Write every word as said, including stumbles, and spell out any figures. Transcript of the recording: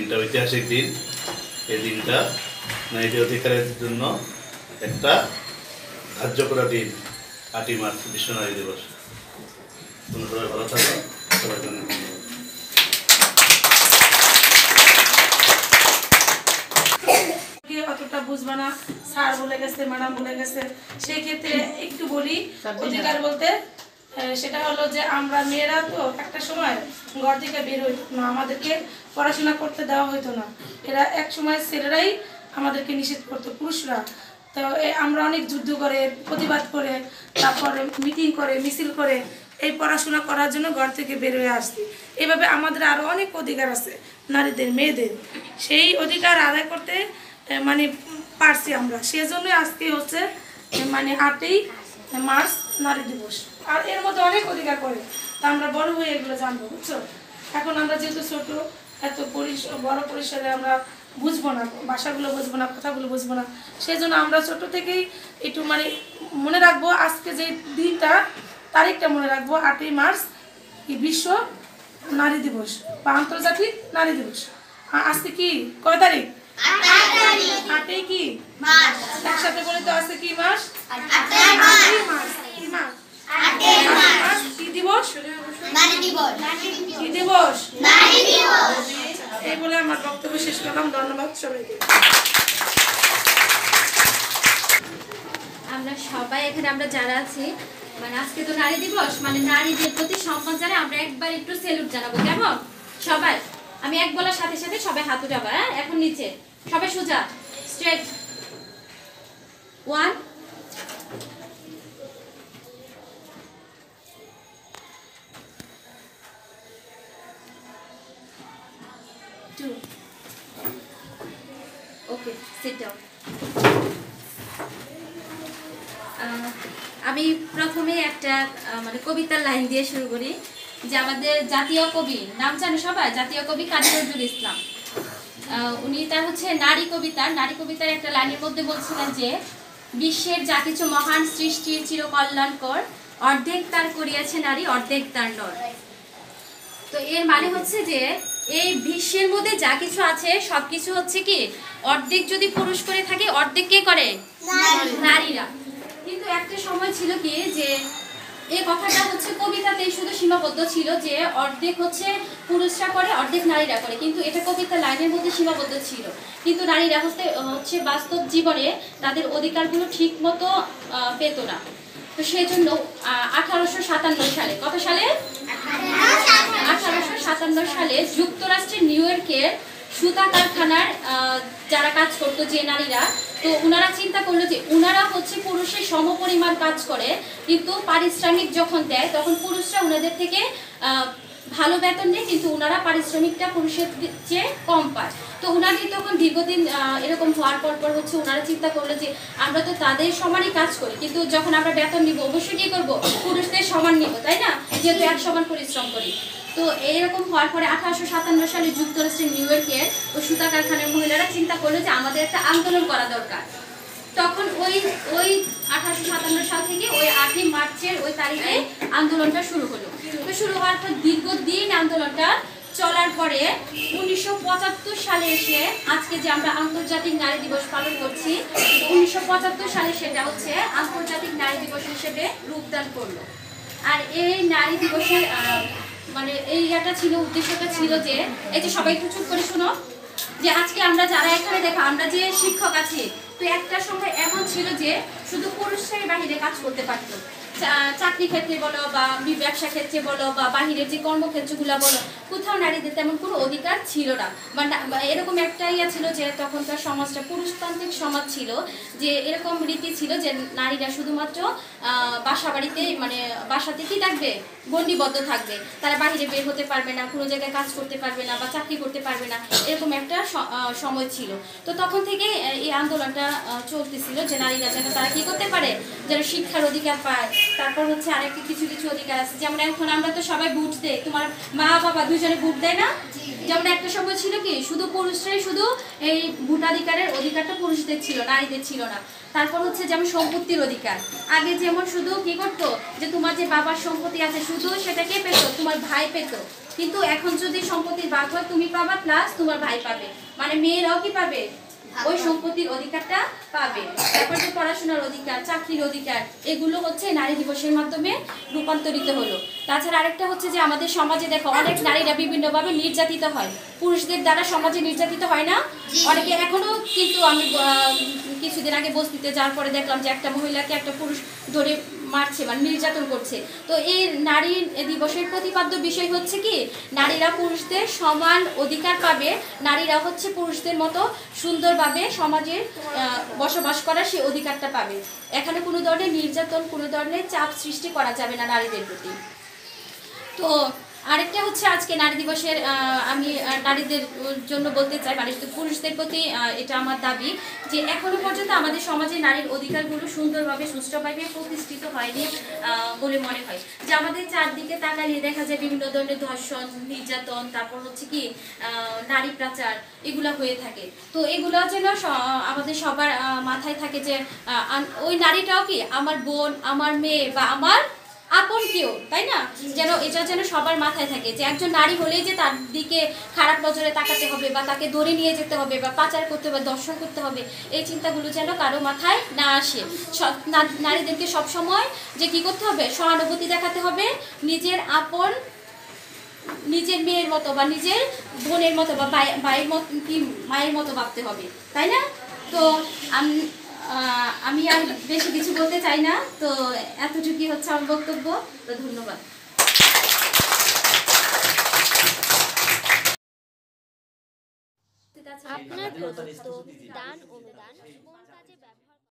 দিনটা ঐতিহাসিক দিন। এই দিনটা নারীদের অধিকারের জন্য একটা ধার্য করা দিন, আটই মার্চ বিশ্ব নারী দিবস। তোমরা সবাই ভালো থাকো, সবাই জন্য অতটা বুঝবা না, স্যার বলে গেছে, ম্যাডাম বলে গেছে। সেই ক্ষেত্রে একটু বলি অধিকার বলতে, সেটা হলো যে আমরা মেয়েরা তো একটা সময় ঘর থেকে বের হইতো না, আমাদেরকে পড়াশোনা করতে দেওয়া হইতো না। এরা এক সময় ছেলেরাই আমাদেরকে নিষেধ করতো, পুরুষরা। তো আমরা অনেক যুদ্ধ করে, প্রতিবাদ করে, তারপরে মিটিং করে, মিছিল করে এই পড়াশোনা করার জন্য ঘর থেকে বের হয়ে আসছি। এইভাবে আমাদের আরও অনেক অধিকার আছে নারীদের, মেয়েদের। সেই অধিকার আদায় করতে মানে পারছি আমরা, সেজন্য আজকে হচ্ছে মানে আটই মার্চ নারী দিবস। আর এর মধ্যে অনেক অধিকার করে, তা আমরা বড় হয়ে এগুলো জানবো, বুঝছো? এখন আমরা যেহেতু ছোট, এত বড় পরিসরে আমরা বুঝবো না, ভাষাগুলো বুঝবো না, কথাগুলো বুঝবো না। সেই জন্য আমরা ছোট থেকেই একটু মানে মনে রাখবো, আজকে যে দিনটা, তারিখটা মনে রাখবো, আটই মার্চ বিশ্ব নারী দিবস বা আন্তর্জাতিক নারী দিবস। আজকে কি কয় তারিখ? আটই কি একসাথে বলে তো, আছে কি মাস? আটই মার্চ। কি মাস? কি দিবস? কি দিবস? এই বলে আমার বক্তব্য শেষ করলাম। ধন্যবাদ সবাইকে। আমরা সবাই এখানে আমরা যারা আছি, মানে আজকে তো নারী দিবস, মানে নারীদের প্রতি সম্মান জানাই আমরা একবার একটু সেলুট জানাবো, কেমন? সবাই আমি এক বলার সাথে সাথে সবাই হাত উঠাবো। হ্যাঁ, এখন নিচে সবাই সোজা, straight. One, two, okay, sit down. আমি প্রথমে একটা মানে কবিতার লাইন দিয়ে শুরু করি, যে আমাদের জাতীয় কবি নাম জানে সবাই, জাতীয় কবি কাজী নজরুল ইসলাম। উনি তার হচ্ছে নারী কবিতা, নারী কবিতার একটা লাইনের মধ্যে বলছিলেন যে বিশ্বের যা কিছু মহান সৃষ্টির চিরকল্যাণকর, অর্ধেক তার করিয়াছে নারী, অর্ধেক তার নর। তো এর মানে হচ্ছে যে এই বিশ্বের মধ্যে যা কিছু আছে সবকিছু হচ্ছে কি অর্ধেক যদি পুরুষ করে থাকে, অর্ধেক কে করে? নারীরা। কিন্তু একটা সময় ছিল কি যে এই কথাটা হচ্ছে কবিতাতেই শুধু সীমাবদ্ধ ছিল, যে অর্ধেক হচ্ছে পুরুষরা করে, অর্ধেক নারীরা করে, কিন্তু এটা কবিতা লাইনের মধ্যে সীমাবদ্ধ ছিল। কিন্তু নারীরা হচ্ছে হচ্ছে বাস্তব জীবনে তাদের অধিকারগুলো ঠিক মতো পেত না। তো সেই জন্য আঠারোশো সাতান্ন সালে, কত সালে? আঠারোশো সাতান্ন সালে যুক্তরাষ্ট্রের নিউ ইয়র্কের সুতা কারখানার যারা কাজ করতো, যে নারীরা, তো ওনারা চিন্তা করলো যে ওনারা হচ্ছে পুরুষের সমপরিমাণ কাজ করে, কিন্তু পারিশ্রমিক যখন দেয় তখন পুরুষরা ওনাদের থেকে ভালো বেতন নেয়, কিন্তু ওনারা পারিশ্রমিকটা পুরুষের চেয়ে কম পায়। তো ওনাদের তখন দীর্ঘদিন এরকম হওয়ার পর পর হচ্ছে ওনারা চিন্তা করলো যে আমরা তো তাদের সমানই কাজ করি, কিন্তু যখন আমরা বেতন নিব অবশ্যই কী করবো? পুরুষদের সমান নিব, তাই না? যেহেতু এক সমান পরিশ্রম করি। তো এইরকম হওয়ার পরে আঠারোশো সাতান্ন সালে যুক্তরাষ্ট্রের নিউ ইয়র্কের ওই সুতা কারখানার মহিলারা চিন্তা করলো যে আমাদের একটা আন্দোলন করা দরকার। তখন ওই ওই আঠারোশো সাতান্ন সাল থেকে ওই আটই মার্চের ওই তারিখে আন্দোলনটা শুরু হলো। তো শুরু হওয়ার পর দীর্ঘদিন আন্দোলনটা চলার পরে উনিশশো পঁচাত্তর সালে এসে আজকে যে আমরা আন্তর্জাতিক নারী দিবস পালন করছি, উনিশশো পঁচাত্তর সালে সেটা হচ্ছে আন্তর্জাতিক নারী দিবস হিসেবে রূপদান করলো। আর এই নারী দিবসের মানে এই ইয়াটা ছিল, উদ্দেশ্যটা ছিল যে এই যে সবাই একটু চুপ করে শোনো, যে আজকে আমরা যারা এখানে দেখো আমরা যে শিক্ষক আছি, তো একটা সময় এমন ছিল যে শুধু পুরুষরাই বাহিরে কাজ করতে পারত, চাকরি ক্ষেত্রে বলো বা ব্যবসা ক্ষেত্রে বলো বা বাহিরের যে কর্মক্ষেত্রগুলো বলো, কোথাও নারীদের তেমন কোনো অধিকার ছিল না। বা এরকম একটা ইয়া ছিল যে তখনকার সমাজটা পুরুষতান্ত্রিক সমাজ ছিল, যে এরকম রীতি ছিল যে নারীরা শুধুমাত্র বাসা বাড়িতে মানে বাসাতে কি থাকবে, গণ্ডিবদ্ধ থাকবে, তারা বাহিরে বের হতে পারবে না, কোনো জায়গায় কাজ করতে পারবে না বা চাকরি করতে পারবে না, এরকম একটা সময় ছিল। তো তখন থেকে এই আন্দোলনটা চলতেছিল যে নারীরা যেন তারা কি করতে পারে, যেন শিক্ষার অধিকার পায়। তারপর হচ্ছে আরেকটা কিছু কিছু অধিকার আছে, যেমন এখন আমরা তো সবাই ভোট দেই, তোমার মা বাবা দুই দুজনে ভোট দেয় না? যেমন একটা সময় ছিল কি শুধু পুরুষরাই শুধু এই ভোটাধিকারের অধিকারটা পুরুষদের ছিল, নারীদের ছিল না। তারপর হচ্ছে যেমন সম্পত্তির অধিকার, আগে যেমন শুধু কি করতো যে তোমার যে বাবার সম্পত্তি আছে শুধু সেটা কে পেত? তোমার ভাই পেত। কিন্তু এখন যদি সম্পত্তির ভাগ হয় তুমি পাবা প্লাস তোমার ভাই পাবে, মানে মেয়েরাও কি পাবে? ওই সম্পত্তির অধিকারটা পাবে। তারপর যে পড়াশোনার অধিকার, চাকরির অধিকার, এগুলো হচ্ছে নারী দিবসের মাধ্যমে রূপান্তরিত হলো। তাছাড়া আরেকটা হচ্ছে যে আমাদের সমাজে দেখো অনেক নারীরা বিভিন্নভাবে নির্যাতিত হয়, পুরুষদের দ্বারা সমাজে নির্যাতিত হয় না? অনেকে এখনো কিন্তু আমি কিছুদিন আগে বস্তিতে যাওয়ার পরে দেখলাম যে একটা মহিলাকে একটা পুরুষ ধরে মারছে, মানে নির্যাতন করছে। তো এই নারী দিবসের প্রতিপাদ্য বিষয় হচ্ছে কি নারীরা পুরুষদের সমান অধিকার পাবে, নারীরা হচ্ছে পুরুষদের মতো সুন্দরভাবে সমাজে বসবাস করার সেই অধিকারটা পাবে। এখানে কোনো ধরনের নির্যাতন, কোনো ধরনের চাপ সৃষ্টি করা যাবে না নারীদের প্রতি। তো আরেকটা হচ্ছে আজকে নারী দিবসের আমি নারীদের জন্য বলতে চাই, মানে পুরুষদের প্রতি এটা আমার দাবি যে এখনো পর্যন্ত আমাদের সমাজে নারীর অধিকারগুলো সুন্দরভাবে সুষ্ঠুভাবে প্রতিষ্ঠিত হয়নি বলে মনে হয়। যে আমাদের চারদিকে তাকালে দেখা যায় বিভিন্ন ধরনের ধর্ষণ, নির্যাতন, তারপর হচ্ছে কি নারী পাচার এগুলো হয়ে থাকে। তো এগুলো যেন আমাদের সবার মাথায় থাকে যে ওই নারীটাও কি আমার বোন, আমার মেয়ে বা আমার আপন কেউ, তাই না? যেন এটা যেন সবার মাথায় থাকে যে একজন নারী হলেই যে তার দিকে খারাপ নজরে তাকাতে হবে বা তাকে ধরে নিয়ে যেতে হবে বা পাচার করতে হবে, দর্শন করতে হবে, এই চিন্তাগুলো যেন কারো মাথায় না আসে। নারীদেরকে সবসময় যে কি করতে হবে, সহানুভূতি দেখাতে হবে, নিজের আপন নিজের মেয়ের মতো বা নিজের বোনের মতো বা ভাইয়ের মতো কি মায়ের মতো ভাবতে হবে, তাই না? তো আমি আমি আর বেশি কিছু বলতে চাই না। তো এতটুকুই হচ্ছে আমার বক্তব্য। তো ধন্যবাদ। আপনার প্রদত্ত দান অনুদান কোন কাজে ব্যবহার